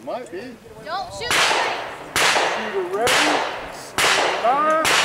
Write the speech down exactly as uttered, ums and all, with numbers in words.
Might be. Don't shoot the trees. Shooter ready. Fire.